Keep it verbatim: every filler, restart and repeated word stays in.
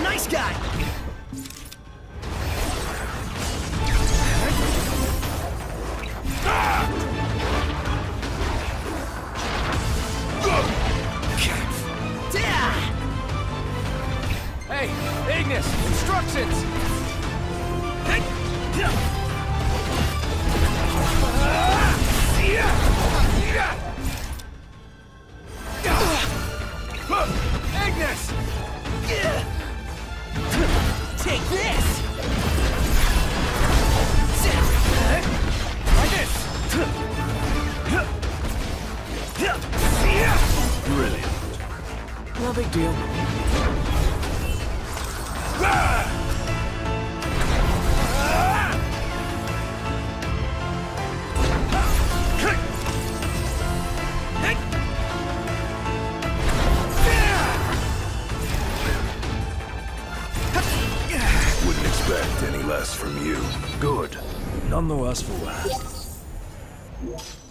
nice guy! Hey, Ignis! Instructions! Ignis! Take this! Like this! Brilliant. No big deal. Wouldn't expect any less from you. Good. None the worse for wear.